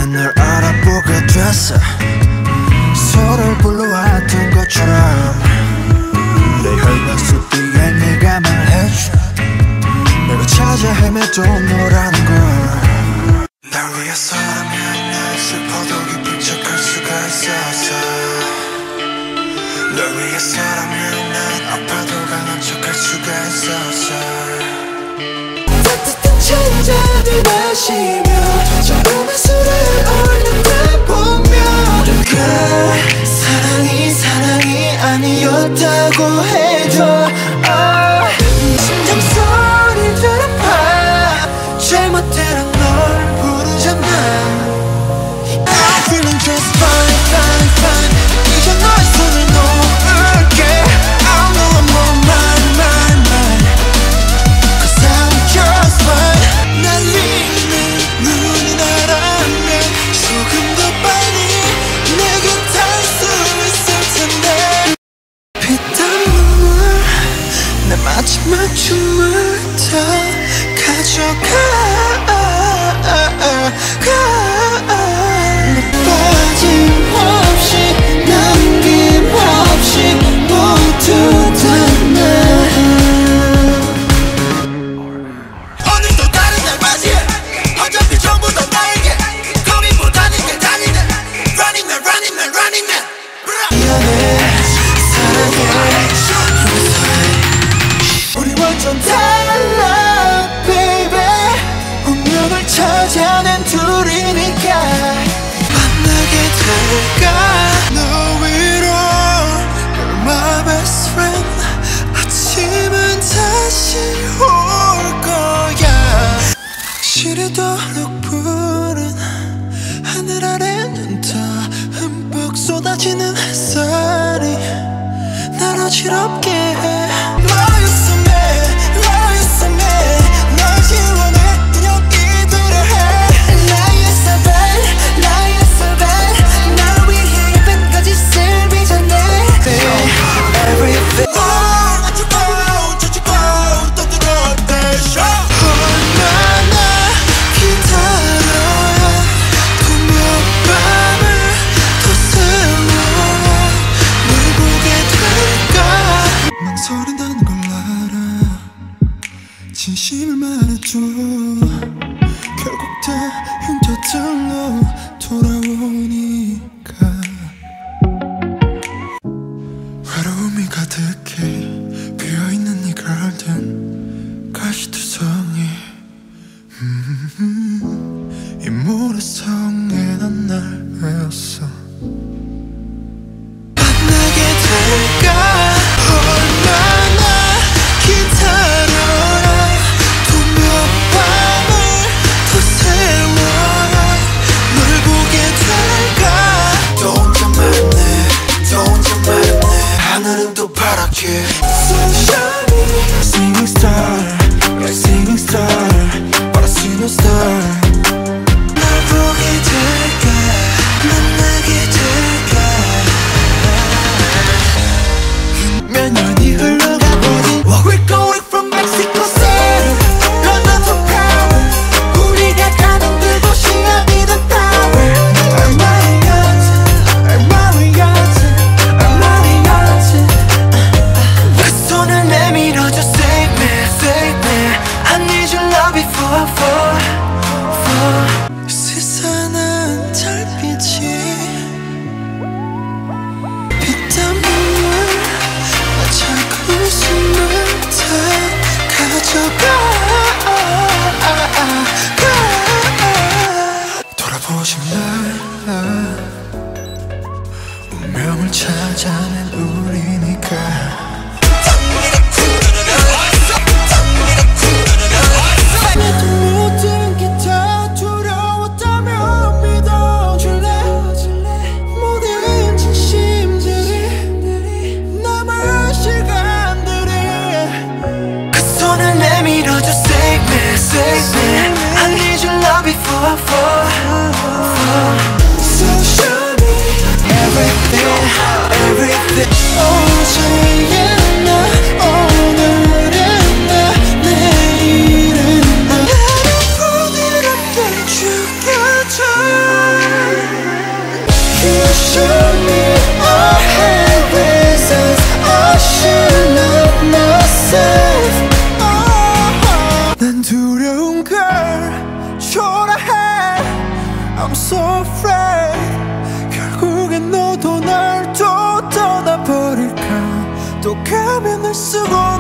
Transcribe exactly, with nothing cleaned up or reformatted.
난 널 알아보게 됐어. 서로를 불러왔던 것처럼 내 혈관 뒤에 네가 말해줘. 내가 찾아 헤매도 너라는 걸. 날 위해서라면 날 슬퍼도 기쁜 척할 수가 있었어. 널 위해서라면 난 아파도 강한 척할 수가 있었어. 따뜻한 천장을 마시며 저렴한 술을 얼른다 보며 그 사랑이 사랑이 아니었다고 해도 oh, 심장 소리를 들어봐. 잘못대로 널 부르잖아. I'm feeling just fine fine fine. 이제 너의 손을 놓을게. I know I'm on mine mine mine. Cause I'm just fine. 날리는 눈이 나라면 조금 더 빨리 내게 닿을 수 있을 텐데. 피땀 눈물 내 마지막 춤을 다 가져가. 빠짐없이 남김없이 모두 다 나. 오늘도 다른 날 맞이해. 어차피 전부 다 나에게 고민보다는 게 달리네. Running man running man running man. 미안해 사랑해 우리 완전 달라 baby. 운명을 찾아낸 둘이니까 만나게 될까. 너 위로 You're my best friend. 아침은 다시 올 거야. 시리도록 푸른 하늘 아래는 더 흠뻑 쏟아지는 햇살이 날 어지럽게 해. 너였으면 너였으면 널 지원해. 그냥 이대로 해. 나의 사발 나의 사발 날 위해 예쁜 거짓을 빚어내. Everything 얼마나 기다려야 또 몇 밤을 더 세워 널 보게 될까. 망설인다는 걸 알아. 진심을 말해줘. 결국 다 흉터들로 돌아오니까. 외로움이 가득해 비어있는 네 가든 가시투성이. 음, 이 모래성에 난 날 외웠어. 만나게 될까. 얼마나 기다려야 또 몇 밤을 더 세워 널 보게 될까. 또 혼자만네 또 혼자만네 하늘은 또 파랗게. Sunshine singing star like singing star but I see no star. 널 보게 될까 만나게 될까. 몇 년이 흘러가버린 What we're going from Mexico City London to Paris. 우리가 가는 그곳이 어디든 power. I'm Marriott I'm Marriott I'm Marriott. 내 손을 내밀어줘 save me save me. I need your love before I fall fall. 세상은 달빛이 피땀 눈물 나 자꾸 숨을 다 가져가. 돌아보지 마. 운명을 찾아낸 우리니까. 모든 게 다 두려웠다면 믿어줄래. 모든 진심들이 남은 시간들이. 그 손을 내밀어줘 save me save me. I need your love before I fall fall. So show me everything everything. Oh, yeah. 느껴져. You should me I have reasons I should love myself. oh, 난 두려운 걸 초라해. I'm so afraid. 결국엔 너도 날 또 떠나버릴까. 또 가면을 쓰고